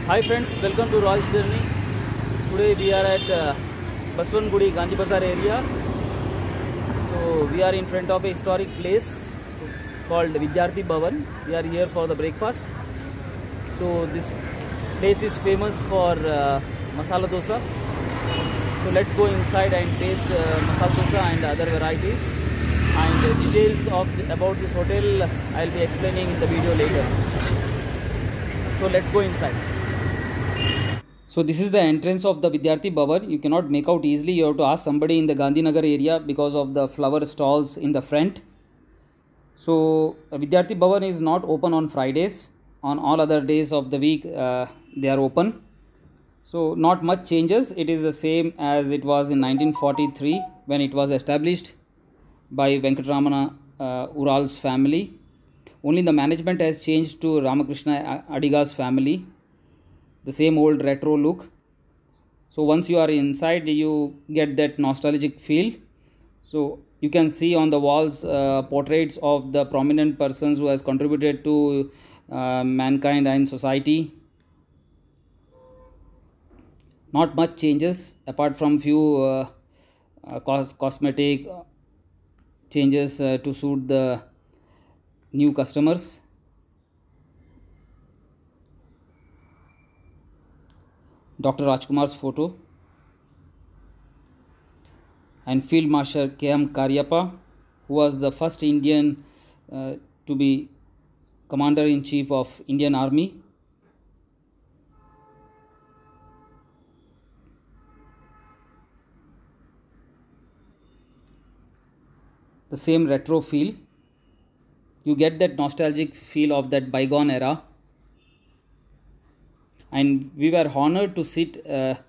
Hi friends, welcome to Royal's Journey. Today we are at Basavanagudi Gandhi Bazar area. So we are in front of a historic place called Vidyarthi Bhavan. We are here for the breakfast. So this place is famous for masala dosa. So let's go inside and taste masala dosa and other varieties. And details about this hotel I will be explaining in the video later. So let's go inside. So this is the entrance of the Vidyarthi Bhavan. You cannot make out easily. You have to ask somebody in the Gandhinagar area because of the flower stalls in the front. So Vidyarthi Bhavan is not open on Fridays. On all other days of the week they are open. So not much changes. It is the same as it was in 1943 when it was established by Venkatramana Ural's family. Only the management has changed to Ramakrishna Adiga's family. The same old retro look. So once you are inside, you get that nostalgic feel. So you can see on the walls portraits of the prominent persons who has contributed to mankind and society. Not much changes apart from few cosmetic changes to suit the new customers. Dr. Rajkumar's photo and Field Marshal K.M. Karyappa, who was the first Indian to be Commander-in-Chief of Indian Army. The same retro feel. You get that nostalgic feel of that bygone era. And we were honored to sit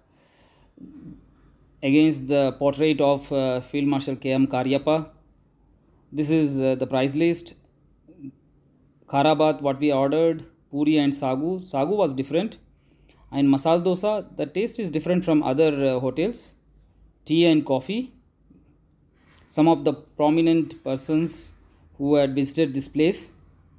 against the portrait of Field Marshal K.M. Karyappa. This is the price list. Kharabat, what we ordered, puri and sagu. Sagu was different. And masala dosa, the taste is different from other hotels. Tea and coffee. Some of the prominent persons who had visited this place.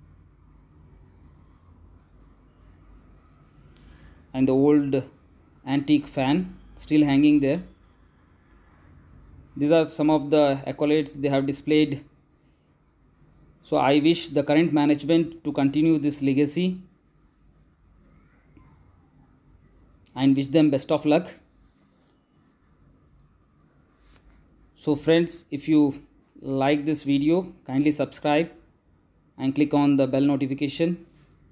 And the old antique fan still hanging there. These are some of the accolades they have displayed. So I wish the current management to continue this legacy and wish them best of luck. So friends, if you like this video, kindly subscribe and click on the bell notification.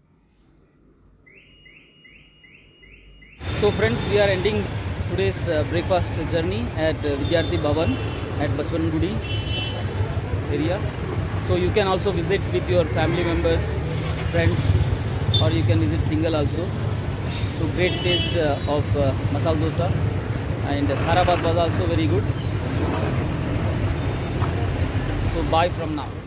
So friends, we are ending today's breakfast journey at Vidyarthi Bhavan at Basavanagudi area. So you can also visit with your family members, friends, or you can visit single also. So great taste of masala dosa, and Kharabat was also very good. So bye from now.